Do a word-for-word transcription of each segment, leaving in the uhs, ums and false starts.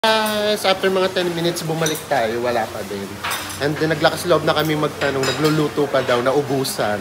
Guys, after mga ten minutes bumalik tayo, wala pa din. And then naglakas loob na kami magtanong, nagluluto pa daw, naubusan.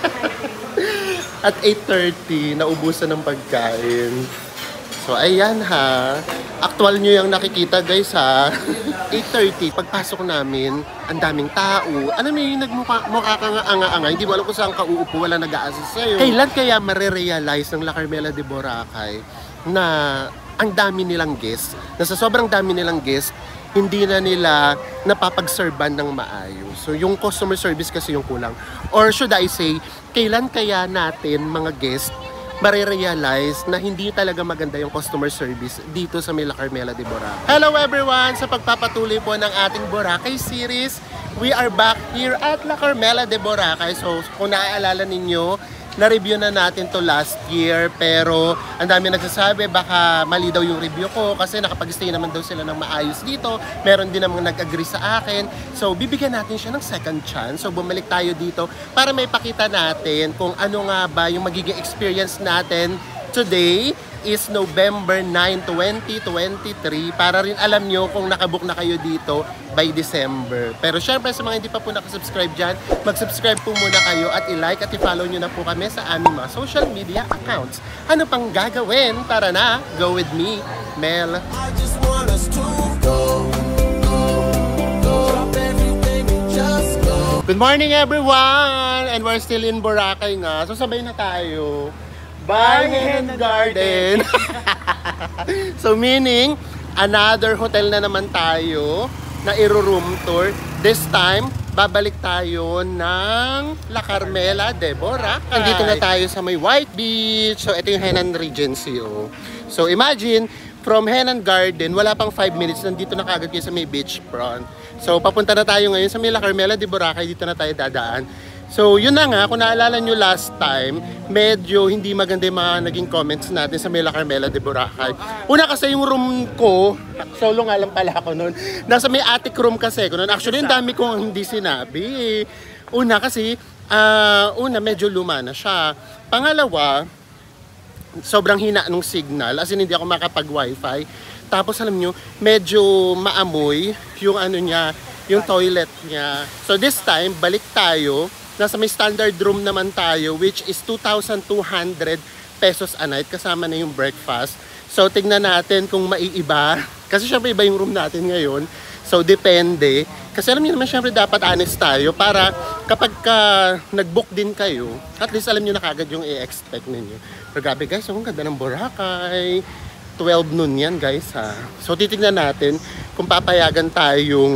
At eight thirty, naubusan ng pagkain. So ayan ha, actual nyo yung nakikita guys ha. eight thirty, pagpasok namin, ang daming tao. Ano may nagmukha mukha kang anga-anga, hindi mo alam kung saan ka uupo, wala nag-a-assist sa'yo. Kailan kaya marerealize ng La Carmela de Boracay na ang dami nilang guests, na sa sobrang dami nilang guests, hindi na nila napapag-serban ng maayos. So yung customer service kasi yung kulang. Or should I say, kailan kaya natin mga guests marirealize na hindi talaga maganda yung customer service dito sa La Carmela de Boracay. Hello everyone! Sa pagpapatuloy po ng ating Boracay series, we are back here at La Carmela de Boracay. So kung naaalala ninyo, na-review na natin to last year, pero ang dami nagsasabi baka mali daw yung review ko kasi nakapag-stay naman daw sila ng maayos dito. Meron din namang nag-agree sa akin. So bibigyan natin siya ng second chance. So bumalik tayo dito para may pakita natin kung ano nga ba yung magiging experience natin. Today is November nine, twenty twenty-three, para rin alam nyo kung nakabook na kayo dito by December. Pero syempre sa mga hindi pa po nakasubscribe dyan, mag-subscribe po muna kayo at i-like at i-follow nyo na po kami sa aming mga social media accounts. Ano pang gagawin? Tara na, go with me, Mel. I just want us to go, go, go. Drop everything and just go. Good morning everyone! And we're still in Boracay nga. So sabay na tayo. By Hen Garden. So meaning, another hotel na naman tayo na i-room tour. This time, babalik tayo ng La Carmela de Boracay. Nandito na tayo sa may White Beach. So ito yung Henan Regency. Oh. So imagine, from Henan Garden, wala pang five minutes, nandito na kagad kayo sa may beachfront. So papunta na tayo ngayon sa may La Carmela de Boracay. Dito na tayo dadaan. So yun na nga, kung naalala nyo last time, medyo hindi maganda yung mga naging comments natin sa La Carmela de Boracay. Una kasi yung room ko, solo nga lang pala ako nun, nasa may attic room kasi ko nun. Actually, yung dami kong hindi sinabi. Una kasi, uh, una medyo luma na siya. Pangalawa, sobrang hina nung signal, as in hindi ako makapag-wifi. Tapos alam nyo, medyo maamoy yung ano niya, yung toilet niya. So this time, balik tayo. Nasa may standard room naman tayo, which is two thousand two hundred pesos a night, kasama na yung breakfast. So tignan natin kung maiiba, kasi syempre iba yung room natin ngayon. So depende, kasi alam niyo naman syempre dapat honest tayo para kapag ka nag-book din kayo, at least alam niyo na kagad yung i-expect ninyo. Pero grabe guys, ang ganda ng Boracay. twelve noon yan guys ha. So titignan natin kung papayagan tayong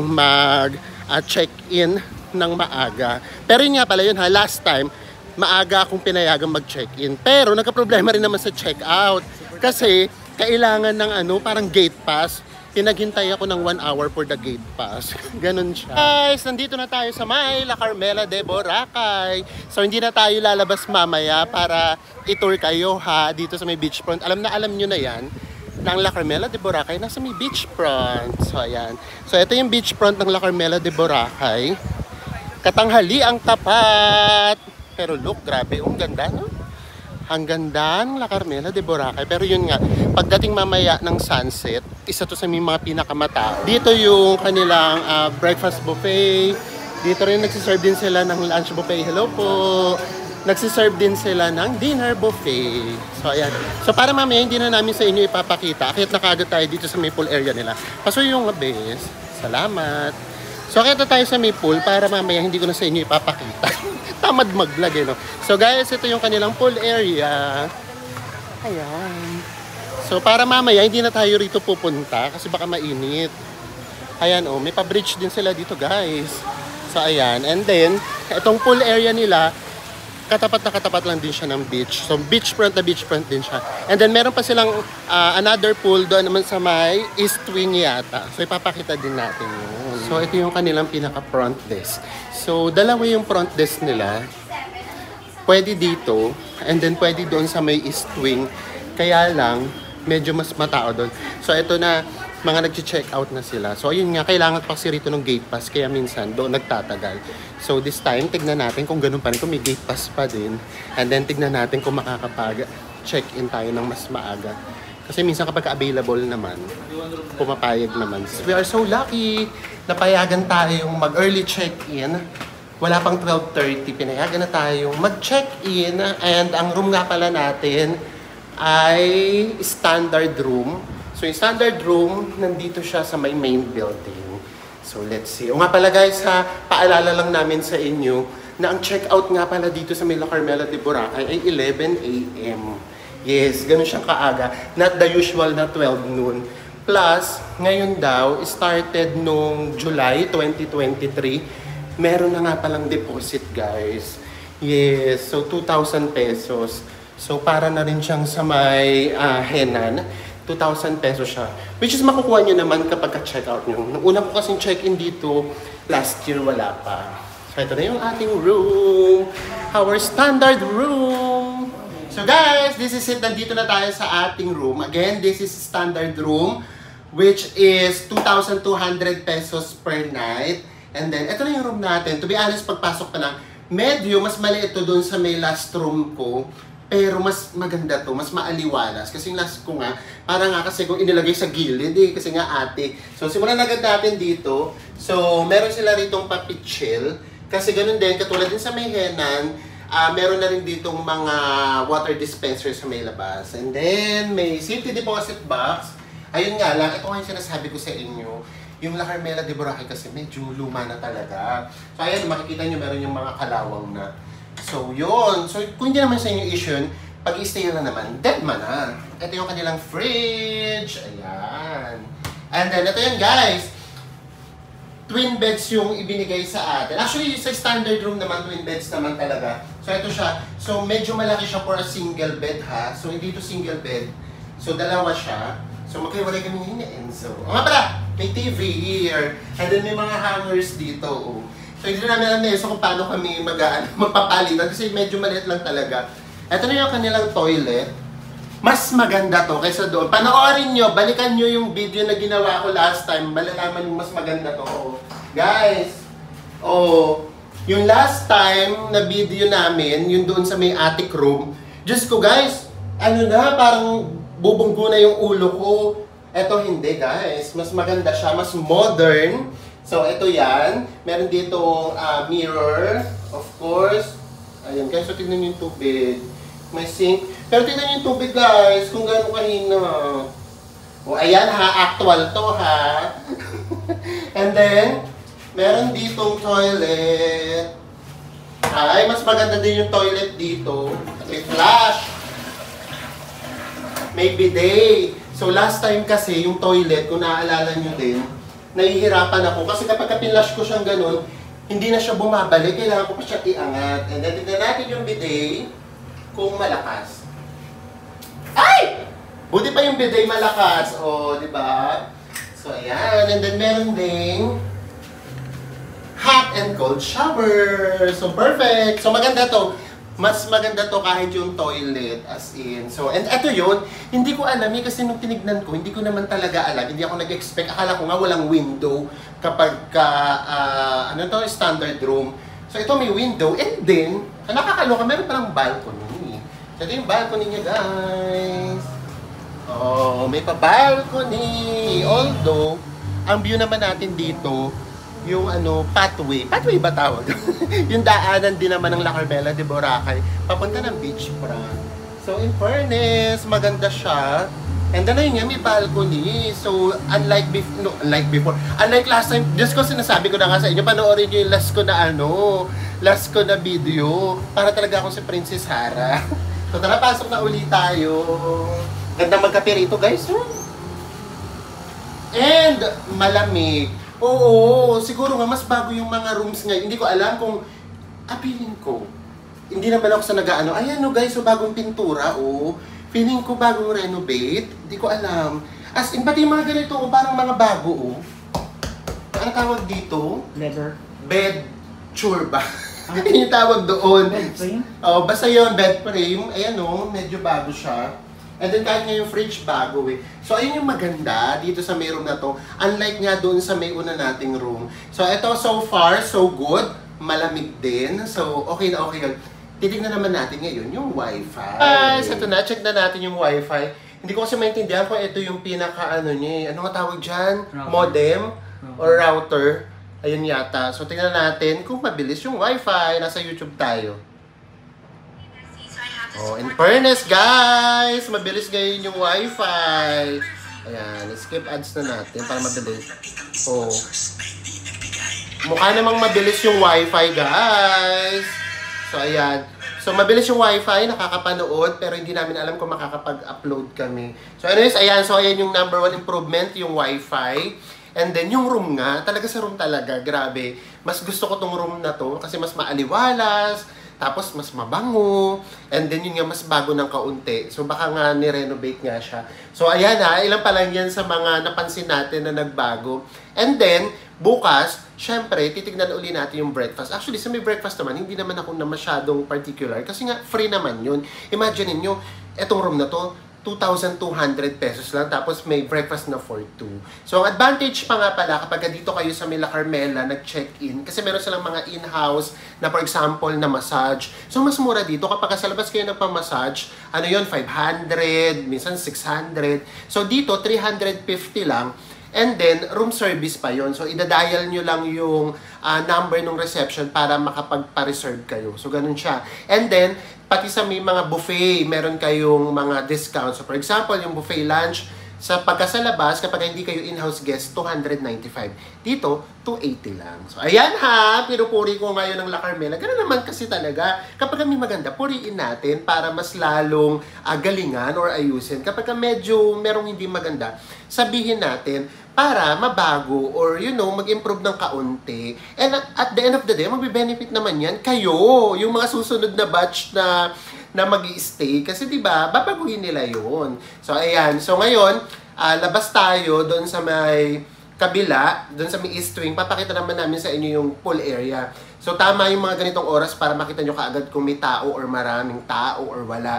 mag-check-in uh, ng maaga. Pero yun nga pala yun ha, last time, maaga akong pinayagang mag-check-in. Pero nagka-problema rin naman sa check-out. Kasi kailangan ng ano, parang gate pass. Pinaghintay ako ng one hour for the gate pass. Ganon siya. Guys, nandito na tayo sa may La Carmela de Boracay. So hindi na tayo lalabas mamaya para i-tour kayo ha, dito sa may beachfront. Alam na alam nyo na yan, ng La Carmela de Boracay nasa may beachfront. So ayan. So ito yung beachfront ng La Carmela de Boracay. Katanghali ang tapat. Pero look, grabe, ang ganda, no? Ang ganda ng La Carmela de Boracay. Pero yun nga, pagdating mamaya ng sunset, isa to sa may mga pinakamatao. Dito yung kanilang uh, breakfast buffet. Dito rin nagsiserve din sila ng lunch buffet. Hello po! Nagsiserve din sila ng dinner buffet. So ayan. So para mamaya hindi na namin sa inyo ipapakita. Kahit nakagad tayo dito sa may pool area nila. Paso yung bes. Salamat! So kaya tayo sa may pool para mamaya hindi ko na sa inyo ipapakita. Tamad mag-vlog eh no. So guys, ito yung kanilang pool area. Ayan. So para mamaya hindi na tayo rito pupunta kasi baka mainit. Ayan oh, may pa-bridge din sila dito guys. So ayan, and then itong pool area nila, katapat na katapat lang din siya ng beach. So beachfront na beachfront din siya. And then meron pa silang uh, another pool doon naman sa may east wing yata. So ipapakita din natin yun. So ito yung kanilang pinaka front desk. So dalawa yung front desk nila. Pwede dito and then pwede doon sa may east wing. Kaya lang medyo mas matao doon. So ito na, mga nag-check out na sila. So ayun nga, kailangan pa kasi rito ng gate pass. Kaya minsan doon nagtatagal. So this time, tignan natin kung ganun pa rin. Kung may gate pass pa din. And then tignan natin kung makakapag-check-in tayo ng mas maaga. Kasi minsan kapag available naman, pumapayag naman. We are so lucky na payagan tayong mag-early check-in. Wala pang twelve thirty, pinayagan na tayong mag-check-in. And ang room nga pala natin ay standard room. So yung standard room, nandito siya sa may main building. So let's see. O nga pala guys ha, paalala lang namin sa inyo na ang check-out nga pala dito sa Mila Carmela de Boracay ay eleven a m Yes, ganun siyang kaaga. Not the usual na twelve noon. Plus, ngayon daw, started nung July twenty twenty-three, meron na nga palang deposit guys. Yes, so two thousand pesos. So para na rin siyang sa may uh, Henan. two thousand pesos siya. Which is makukuha nyo naman kapag ka-check out nyo. Nung una ko kasing check-in dito, last year wala pa. So ito na yung ating room. Our standard room. So guys, this is it. Nandito na tayo sa ating room. Again, this is standard room, which is two thousand two hundred pesos per night. And then, ito na yung room natin. To be honest, pagpasok pa lang, medyo mas maliit ito doon sa may last room ko. Pero mas maganda to, mas maaliwalas. Kasi yung last ko nga, parang nga kasi kung inilagay sa gilid eh, kasi nga ate. So simulan agad natin dito. So meron sila ritong papichil. Kasi ganun din, katulad din sa may Henan, uh, meron na rin ditong mga water dispenser sa may labas. And then may safety deposit box. Ayun nga lang, ito nga yung sinasabi ko sa inyo. Yung La Carmela de Boracay kasi medyo luma na talaga. So ayan, makikita nyo meron yung mga kalawang na. So, yun. So, kung hindi naman sa inyo issue, pag-i-stay na naman, dead man na. Ito yung kanilang fridge. Ayan. And then, ito yan guys. Twin beds yung ibinigay sa atin. Actually, sa standard room naman, twin beds naman talaga. So, ito siya. So, medyo malaki siya for a single bed ha. So, hindi to single bed. So, dalawa siya. So, magkaiwalay kami hiniin. So, o nga pala, may T V here. And then, may mga hangers dito. Oh. So, hindi namin alam na so kung paano kami mag magpapalitan kasi medyo maliit lang talaga. Ito na yung kanilang toilet. Mas maganda to kaysa doon. Panoorin nyo, balikan nyo yung video na ginawa ko last time. Malalaman yung mas maganda to. Oh. Guys, oh, yung last time na video namin, yung doon sa may attic room, Diyos ko guys, ano na, parang bubunggo na yung ulo ko. Ito hindi guys, mas maganda siya, mas modern. So, ito yan. Meron dito uh, mirror, of course. Ayan, guys. So, tignan nyo yung tubig. May sink. Pero tignan nyo yung tubig, guys. Kung gano'ng kahina. O, ayan ha. Actual to, ha. And then, meron ditong toilet. Ay, mas maganda din yung toilet dito. May flash. May bidet. So, last time kasi, yung toilet, kung naaalala nyo din, nahihirapan ako. Kasi kapag pinlash ko siyang ganun, hindi na siya bumabalik. Kailangan ko pa siya iangat. And then, tignan natin yung bidet kung malakas. Ay! Buti pa yung bidet malakas. O, di ba? So, ayan. And then, meron ding hot and cold shower. So, perfect. So, maganda to. Mas maganda to kahit yung toilet, as in. So, and eto yun, hindi ko alam eh, kasi nung tinignan ko, hindi ko naman talaga alam. Hindi ako nag-expect. Akala ko nga walang window kapag ka, uh, ano to, standard room. So, ito may window. And then, ang nakakaloka, meron palang balcony. So, ito yung balcony niya, guys. Oh, may pa-balcony. Although, ang view naman natin dito, yung ano, pathway. Pathway ba tawag? Yung daanan din naman ng La Carmela de Boracay papunta ng beachfront. So, in fairness, maganda siya. And then, ayun nga, may balcony. So, unlike before, no, unlike before, unlike last time, just ko sinasabi ko na nga sa inyo, panoorin nyo yung last ko na ano, last ko na video, para talaga ako si Princess Hara. So, tara, pasok na ulit tayo. Ganda magkape rito, guys. And, malamig. Oo, siguro nga mas bago yung mga rooms ngayon. Hindi ko alam kung appealing ko. Hindi naman ako sa nag-ano. Ayan no guys, so bagong pintura, oh. Feeling ko bagong renovate. Hindi ko alam. As in, pati yung mga ganito, oh, parang mga bago, oh. Ano tawag dito? Leather. Bed sure ba? Ah. Yung tawag doon. Bed frame? Oh, basta yun, bed frame. Ayan oh, medyo bago siya. And then kahit nga yung fridge bago eh. So ayun yung maganda dito sa may room na to. Unlike nga doon sa may una nating room. So ito so far, so good. Malamig din. So okay na okay yun. Titignan naman natin ngayon yung wifi. Guys, ito na. Check na natin yung wifi. Hindi ko kasi maintindihan kung ito yung pinaka ano niya eh. Ano nga tawag dyan? Router. Modem Router. or router. Ayun yata. So tingnan natin kung mabilis yung wifi. Nasa YouTube tayo. Oh, in fairness guys, mabilis ngayon yung wifi. Ayan, skip ads na natin para mabilis. Oh. Mukha namang mabilis yung wifi guys. So ayan. So mabilis yung wifi, nakakapanood, pero hindi namin alam kung makakapag-upload kami. So anyways, ayan. So ayan yung number one improvement, yung wifi. And then yung room nga, talaga sa room talaga, grabe. Mas gusto ko tong room na to kasi mas maaliwalas. Tapos, mas mabango. And then, yun nga, mas bago ng kaunti. So, baka nga ni-renovate nga siya. So, ayan ha. Ilan pa lang yan sa mga napansin natin na nagbago. And then, bukas, syempre, titignan uli natin yung breakfast. Actually, sa may breakfast naman, hindi naman ako na masyadong particular. Kasi nga, free naman yun. Imagine niyo etong room na to, two thousand two hundred pesos lang. Tapos may breakfast na for two. So, ang advantage pa nga pala kapag dito kayo sa Mila Carmela nag-check-in, kasi meron silang mga in-house na for example na massage. So, mas mura dito kapag sa labas kayo nagpa-massage, ano yon five hundred, minsan six hundred. So, dito three hundred fifty lang. And then, room service pa yon. So, idadial nyo lang yung uh, number ng reception para makapagpa-reserve kayo. So, ganun siya. And then, pati sa may mga buffet, meron kayong mga discounts. So, for example, yung buffet lunch, sa pagka sa labas, kapag hindi kayo in-house guest, two hundred ninety-five. Dito, two eighty lang. So, ayan ha, pinupuri ko ngayon ng La Carmela. Ganun naman kasi talaga. Kapag kami maganda, puriin natin para mas lalong uh, galingan or ayusin. Kapag medyo merong hindi maganda, sabihin natin, para mabago or, you know, mag-improve ng kaunti. And at the end of the day, magbe-benefit naman yan kayo, yung mga susunod na batch na na mag-i-stay. Kasi, di ba, babaguhin nila yun. So, ayan. So, ngayon, uh, labas tayo doon sa may kabila, doon sa may east wing. Papakita naman namin sa inyo yung pool area. So, tama yung mga ganitong oras para makita nyo kaagad kung may tao or maraming tao or wala.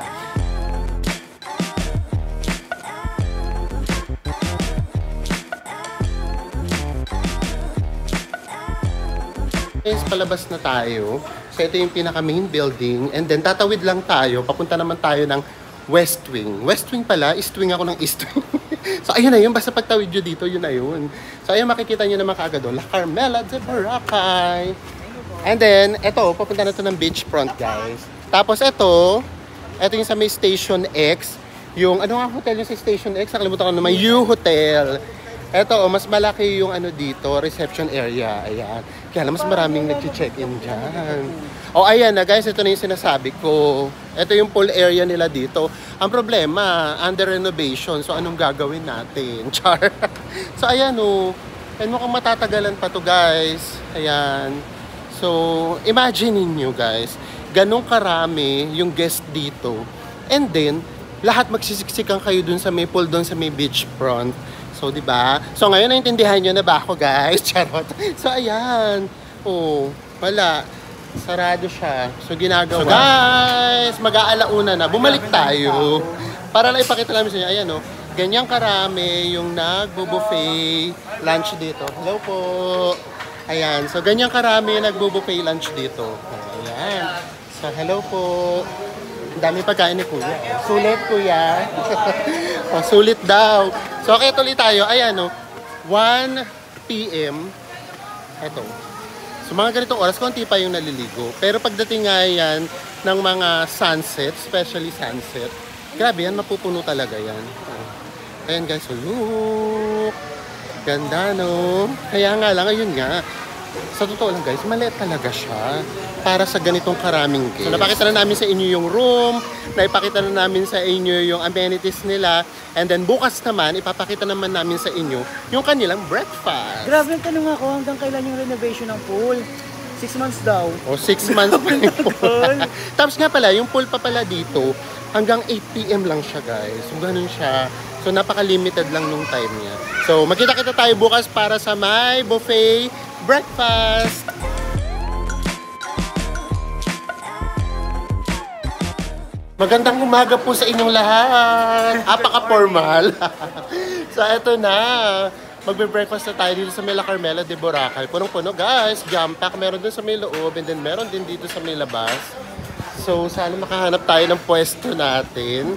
Guys, palabas na tayo. So, ito yung pinaka main building. And then, tatawid lang tayo. Papunta naman tayo ng West Wing. West Wing pala, East Wing ako ng East Wing. So, ayun na yun. Basta pagtawid nyo dito, yun na yun. So, ayun, makikita nyo naman kaagad doon. La Carmela de Boracay. And then, ito, papunta na ito ng beachfront, guys. Tapos, ito, ito yung sa may Station X. Yung, ano nga hotel yung sa Station X? Nakalimutan ko naman, U-Hotel. Ito, oh, mas malaki yung ano dito, reception area. Ayan. Kaya lang, mas maraming nag-check-in dyan. O, oh, ayan na guys, ito na yung sinasabi ko. Ito yung pool area nila dito. Ang problema, under renovation. So, anong gagawin natin? Char. So, ayan o. Oh. And mukhang matatagalan pa to guys. Ayan. So, imagine niyo guys, ganong karami yung guest dito. And then, lahat magsisiksikan kayo dun sa may pool, dun sa may beachfront. So, di ba? So, ngayon naintindihan nyo na ba ako, guys? Charot. So, ayan. Oh, wala. Sarado siya. So, ginagawa. So, guys, mag-aalauna na. Bumalik tayo. Para lang ipakita namin sa inyo. Ayan, oh. Ganyang karami yung nagbo-buffet lunch dito. Hello po. Ayan. So, ganyang karami yung nagbo-buffet lunch dito. Ayan. So, hello po. Ang dami pagkain ni Kuya. Sulit, Kuya. Oh, sulit daw. So, okay, tuloy tayo. Ayan, no, one p m Eto. So, mga ganitong oras, konti pa yung naliligo. Pero pagdating nga yan ng mga sunset, especially sunset, grabe yan, mapupuno talaga yan. Ayan, guys. So, look. Ganda, no? Kaya nga lang, ayun nga. Sa totoo lang, guys, maliit talaga siya para sa ganitong karaming guests. So, napakita na namin sa inyo yung room, naipakita na namin sa inyo yung amenities nila, and then bukas naman, ipapakita naman namin sa inyo yung kanilang breakfast. Grabe yung tanong ako, hanggang kailan yung renovation ng pool? Six months daw. O, six months pa yung pool. Tapos nga pala, yung pool pa pala dito, hanggang eight p m lang siya, guys. So, ganun siya. So, napaka-limited lang nung time niya. So, magkita-kita tayo bukas para sa my buffet breakfast. Magandang umaga po sa inyong lahat. Apaka-formal. So, eto na. Magbe-breakfast na tayo dito sa Mila Carmela de Boracay. Punong-puno, guys. Jam pack. Meron dun sa may loob and then meron din dito sa may labas. So, sana makahanap tayo ng pwesto natin.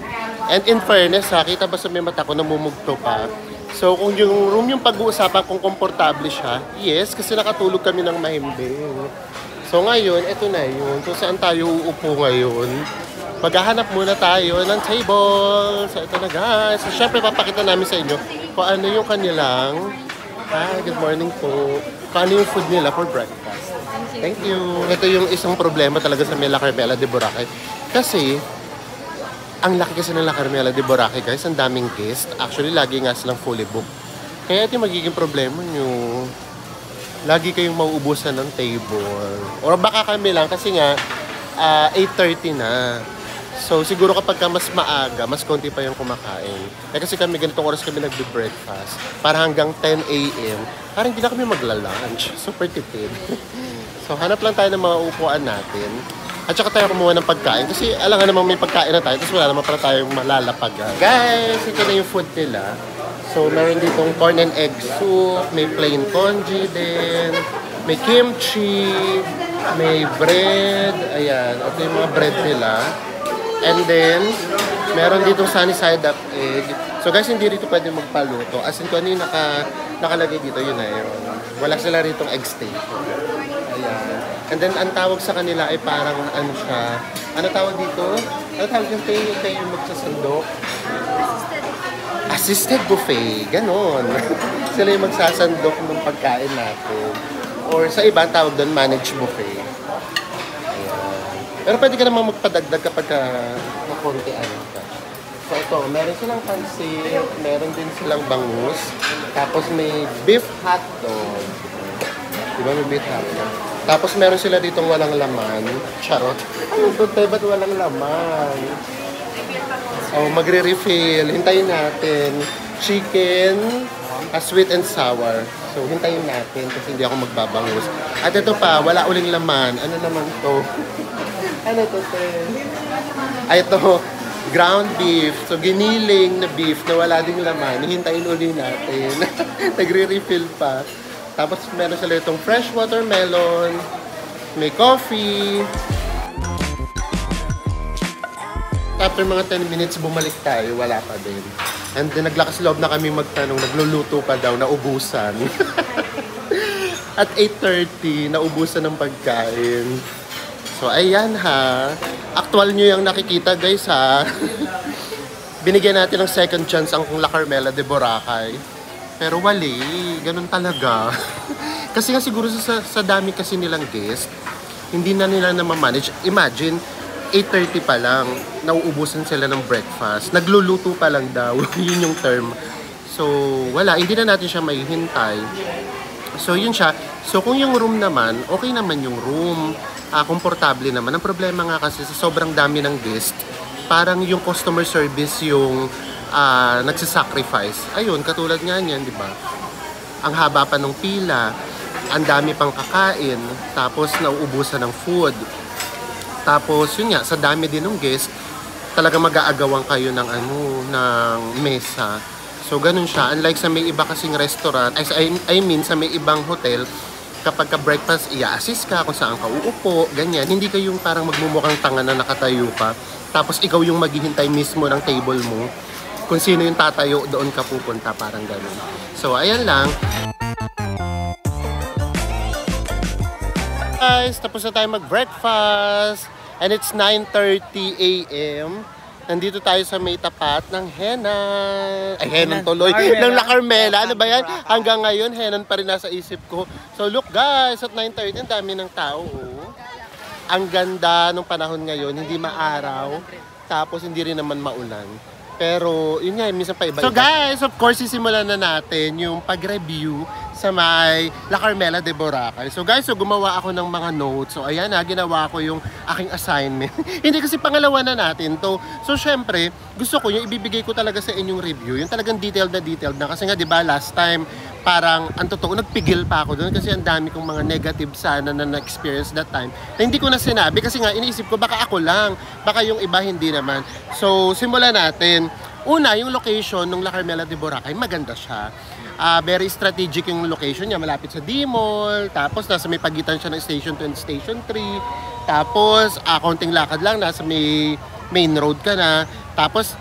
And in fairness ha, kita ba sa may mata ko namumugto pa? So kung yung room yung pag-uusapan kung komportable siya, yes, kasi nakatulog kami ng mahimbing. So ngayon, eto na yun. So saan tayo uupo ngayon? Maghahanap muna tayo ng table. So ito na guys. So syempre papakita namin sa inyo kung ano yung kanilang, hi, good morning po. Kung ano yung food nila for breakfast. Thank you. Ito yung isang problema talaga sa Mela Carmela de Boracay. Kasi, ang laki kasi ng La Carmela de Boracay guys, ang daming guest. Actually, lagi nga silang fully booked. Kaya ito yung magiging problema nyo. Lagi kayong mauubusan ng table. Or baka kami lang kasi nga, uh, eight thirty na. So, siguro kapag ka mas maaga, mas konti pa yung kumakain. Eh kasi kami, ganitong oras kami nagbe-breakfast. Para hanggang ten a m Parang hindi na kami magla-lunch. Super tipid. So, hanap lang tayo ng mga upuan natin. At saka tayo kumuha ng pagkain. Kasi alam nga namang may pagkain na tayo. Tapos wala naman para tayong malalapagan. Guys, ito na yung food nila. So, meron ditong corn and egg soup. May plain congee din. May kimchi. May bread. Ayan. Ito yung mga bread nila. And then, meron ditong sunny side up egg. So guys, hindi rito pwede magpaluto. As in, kung ano yung naka, nakalagay dito, yun na yun. Wala sila ritong egg steak. Ayan. And then, ang tawag sa kanila ay parang ano siya. Ano tawag dito? Ano tawag yung kayo, yung kayo magsasandok? Assisted buffet. Ganon. Sila yung magsasandok ng pagkain natin. Or sa iba, ang tawag doon, managed buffet. Pero pwede ka naman magpadagdag kapag ka makonti ano ka. So ito, meron silang pansit, meron din silang bangus, tapos may beef hotdog. Diba may beef hotdog? Tapos meron sila ditong walang laman. Charot. Ano ito, tayo ba't walang laman? Oh, magre-refill. Hintayin natin. Chicken, uh, sweet and sour. So, hintayin natin kasi hindi ako magbabangus. At ito pa, wala uling laman. Ano naman to? Ano to, te? Ay, ito, ground beef. So, giniling na beef na wala ding laman. Hintayin uli natin. Nagre-refill pa. Tapos, meron sila itong fresh watermelon. May coffee. After mga ten minutes, bumalik tayo. Wala pa din. And then, naglakas loob na kami magtanong. Nagluluto pa daw, naubusan. At eight thirty, naubusan ng pagkain. So, ayan ha. Actual nyo yung nakikita, guys ha. Binigyan natin ng second chance ang La Carmela de Boracay. Pero wali. Ganun talaga. Kasi nga siguro sa, sa dami kasi nilang guest, hindi na nila na ma-manage. Imagine, eight thirty pa lang, nauubusan sila ng breakfast. Nagluluto pa lang daw. Yun yung term. So, wala. Hindi na natin siya maihintay. So, yun siya. So, kung yung room naman, okay naman yung room. Uh, komportable naman. Ang problema nga kasi sa sobrang dami ng guest, parang yung customer service yung uh, nagsisacrifice. Ayun, katulad nga niyan, di ba? Ang haba pa ng pila, ang dami pang kakain, tapos nauubusan ng food. Tapos, yun nga, sa dami din ng guest, talaga mag-aagawan kayo ng ano, ng mesa. So, ganun siya. Unlike sa may iba kasing restaurant, I, I mean, sa may ibang hotel, kapag ka-breakfast, i-assist ka kung saan ka uupo, ganyan. Hindi kayong parang magmumukhang tanga na nakatayo ka. Tapos, ikaw yung maghihintay mismo ng table mo. Kung sino yung tatayo, doon ka pupunta, parang ganun. So, ayan lang. Guys, tapos na tayo mag-breakfast and it's nine thirty a m Nandito tayo sa may tapat ng Henan. Ay, Henan tuloy. Ng La Carmela. Ano ba yan? Hanggang ngayon, Henan pa rin nasa isip ko. So, look guys, at nine thirty, ang dami ng tao. Oh. Ang ganda ng panahon ngayon, hindi maaraw. Tapos, hindi rin naman maulan. Pero, yun nga, minsan pa iba-iba. So guys, of course, sisimulan na natin yung pag-review sa may La Carmela de Boracay. So guys, so gumawa ako ng mga notes. So ayan na, ginawa ko yung aking assignment. Hindi kasi pangalawa na natin to. So syempre, gusto ko yung ibibigay ko talaga sa inyong review. Yung talagang detailed na detailed na. Kasi nga, di ba, last time, parang, ang totoo, nagpigil pa ako doon kasi ang dami kong mga negative sana na na-experience that time. Na hindi ko na sinabi kasi nga, iniisip ko, baka ako lang. Baka yung iba hindi naman. So, simulan natin. Una, yung location ng La Carmela de Boracay, maganda siya. Uh, very strategic yung location niya, malapit sa D-Mall. Tapos, nasa may pagitan siya ng Station two and Station three. Tapos, uh, konting lakad lang, nasa may main road ka na. Tapos,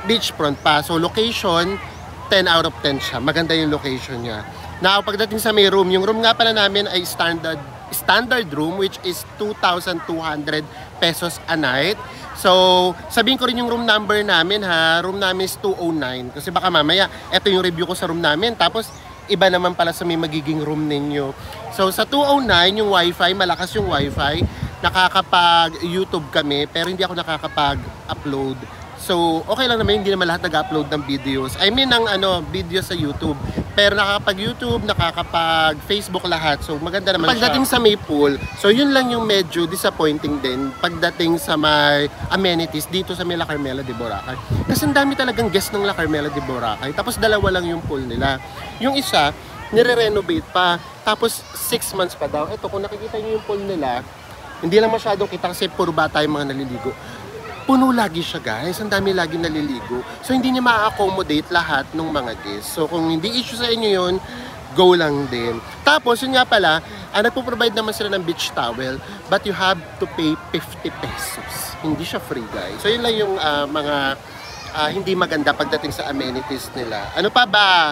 beachfront pa. So location, ten out of ten siya. Maganda yung location niya. Now, pagdating sa may room, yung room nga pala namin ay standard standard room which is two thousand two hundred pesos a night. So, sabihin ko rin yung room number namin ha. Room namin is two oh nine. Kasi baka mamaya, eto yung review ko sa room namin. Tapos, iba naman pala sa may magiging room ninyo. So, sa two oh nine, yung wifi, malakas yung wifi. Nakakapag-YouTube kami, pero hindi ako nakakapag-upload. So, okay lang naman, hindi naman lahat nag-upload ng videos. I mean, ng ano, video sa YouTube. Pero nakakapag-YouTube, nakakapag-Facebook lahat. So, maganda naman pagdating siya. Sa may pool, so yun lang yung medyo disappointing din pagdating sa may amenities dito sa may La Carmela de Boracay. Kasi ang dami talagang guest ng La Carmela de Boracay. Tapos dalawa lang yung pool nila. Yung isa, nire-renovate pa. Tapos six months pa daw. Ito, kung nakikita nyo yung pool nila, hindi lang masyadong kita kasi puro bata yung mga naliligo. Puno lagi siya guys, ang dami lagi naliligo. So hindi niya ma-accommodate lahat ng mga guests. So kung hindi issue sa inyo yun, go lang din. Tapos yun nga pala, ah, nagpo-provide naman sila ng beach towel, but you have to pay fifty pesos. Hindi siya free guys. So yun lang yung uh, mga uh, hindi maganda pagdating sa amenities nila. Ano pa ba?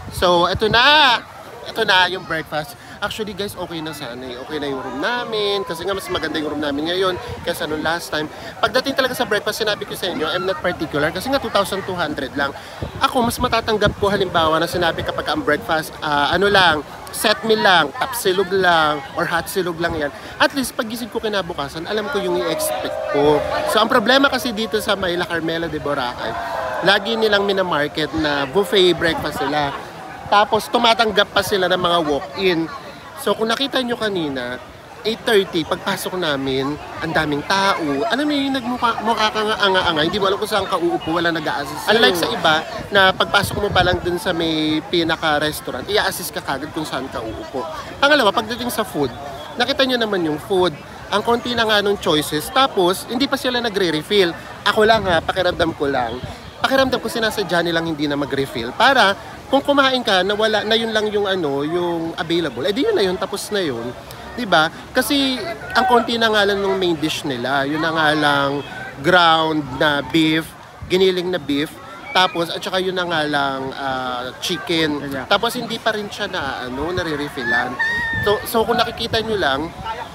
So eto na, eto na yung breakfast. Actually guys, okay na sana eh. Okay na yung room namin. Kasi nga mas maganda yung room namin ngayon kaysa nung last time. Pagdating talaga sa breakfast, sinabi ko sa inyo, I'm not particular. Kasi nga two thousand two hundred lang. Ako, mas matatanggap ko halimbawa na sinabi kapag ang breakfast, uh, ano lang, set meal lang, tapsilog lang, or hot silog lang yan. At least, pagising ko kinabukasan, alam ko yung i-expect ko. So, ang problema kasi dito sa may La Carmela de Boracay, lagi nilang minamarket na buffet breakfast sila. Tapos, tumatanggap pa sila ng mga walk-in. So kung nakita nyo kanina, eight thirty, pagpasok namin, ang daming tao. Alam mo yung nagmukha mukha ka nga anga-anga, hindi mo alam kung saan ka uupo, wala nag-a-assist. Unlike sa iba, na pagpasok mo pa lang dun sa may pinaka-restaurant, i-assist ka kagad kung saan ka uupo. Pangalawa, pagdating sa food, nakita nyo naman yung food. Ang konti na nga nung choices, tapos hindi pa sila nagre-refill. Ako lang ha, pakiramdam ko lang. Pakiramdam ko sinasadya nilang hindi na mag-refill para kung kumain ka na wala na yun lang yung ano, yung available, eh di yun na yun, tapos na yun. 'Di ba? Kasi ang konti na nga lang ng main dish nila, yun na nga lang ground na beef, giniling na beef, tapos at saka yun na nga lang uh, chicken. Tapos hindi pa rin siya na ano, nare-refillan. So so kung nakikita niyo lang,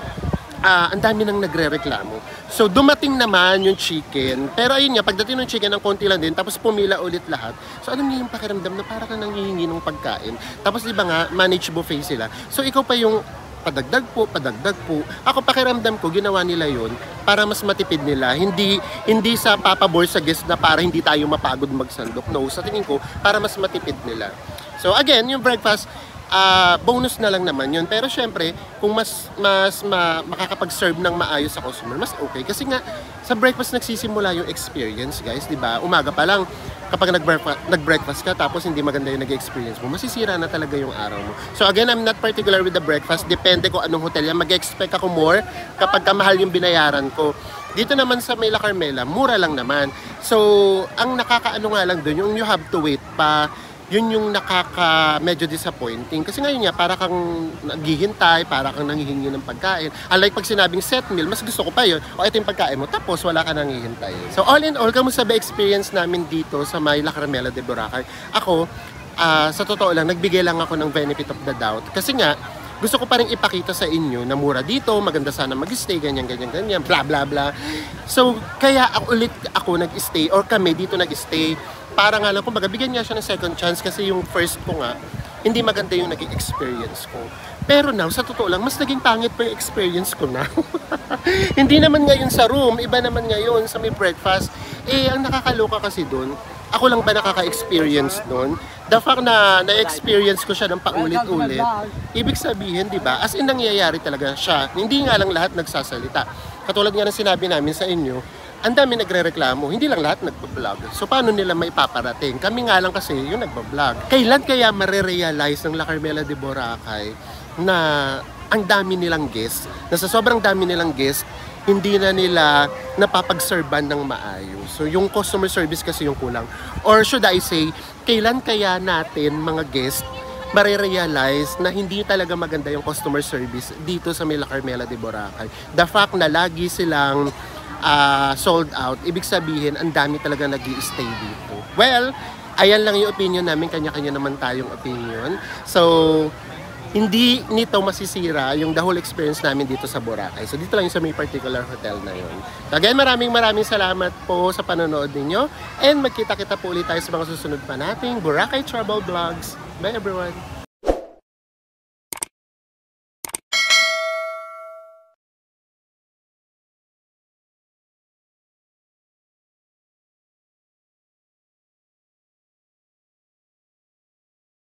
ah, ang dami nang nagre-reklamo. So, dumating naman yung chicken. Pero ayun nga, pagdating ng chicken, ang konti lang din. Tapos pumila ulit lahat. So, alam niyo yung pakiramdam na para ka nang hihingi ng pagkain. Tapos, di ba nga, managed buffet sila. So, ikaw pa yung padagdag po, padagdag po. Ako, pakiramdam ko, ginawa nila yon para mas matipid nila. Hindi hindi sa papabor sa guest na para hindi tayo mapagod magsandok. No, sa tingin ko, para mas matipid nila. So, again, yung breakfast, Uh, bonus na lang naman yun. Pero syempre, kung mas mas ma, makakapag-serve ng maayos sa customer, mas okay. Kasi nga, sa breakfast nagsisimula yung experience, guys, di ba? Umaga pa lang, kapag nag-breakfast, nag-breakfast ka, tapos hindi maganda yung nag-experience mo, masisira na talaga yung araw mo. So again, I'm not particular with the breakfast. Depende ko anong hotel yan. Mag-expect ako more kapag kamahal yung binayaran ko. Dito naman sa may La Carmela, mura lang naman. So, ang nakakaano nga lang dun, yung you have to wait pa, yun yung nakaka medyo disappointing. Kasi ngayon nga, para kang naghihintay, para kang nanghihingi ng pagkain. Unlike pag sinabing set meal, mas gusto ko pa yun. O ito yung pagkain mo, tapos wala ka nanghihintay. So all in all, kamusta ba experience namin dito sa may La Carmela de Boracay? Ako, uh, sa totoo lang, nagbigay lang ako ng benefit of the doubt. Kasi nga, gusto ko pa rin ipakita sa inyo na mura dito, maganda sana mag-stay, ganyan, ganyan, ganyan, bla bla bla. So, kaya ulit ako nag-stay, or kami dito nag-stay, para nga lang, kumbaga, bigyan niya siya ng second chance kasi yung first ko nga, hindi maganda yung naging experience ko. Pero now, sa totoo lang, mas naging pangit pa yung experience ko now. Hindi naman ngayon sa room, iba naman ngayon sa may breakfast. Eh, ang nakakaloka kasi doon, ako lang ba nakaka-experience doon? The fact na na-experience ko siya ng paulit-ulit, ibig sabihin, di ba, as in nangyayari talaga siya. Hindi nga lang lahat nagsasalita. Katulad nga ng sinabi namin sa inyo, ang dami nagre-reklamo, hindi lang lahat nagbablog. So paano nila maipaparating? Kami nga lang kasi yung nagbablog. Kailan kaya marerealize ng La Carmela de Boracay na ang dami nilang guests, na sa sobrang dami nilang guests, hindi na nila napapag-serban ng maayos. So yung customer service kasi yung kulang. Or should I say, kailan kaya natin mga guests marirealize na hindi talaga maganda yung customer service dito sa may La Carmela de Boracay? The fact na lagi silang ah, sold out, ibig sabihin, ang dami talaga nag stay dito. Well, ayan lang yung opinion namin, kanya-kanya naman tayong opinion. So, hindi nito masisira yung the whole experience namin dito sa Boracay. So, dito lang yung sa may particular hotel na yun. So, again, maraming maraming salamat po sa panonood ninyo. And magkita-kita po ulit tayo sa mga susunod pa nating Boracay Travel Vlogs. Bye everyone!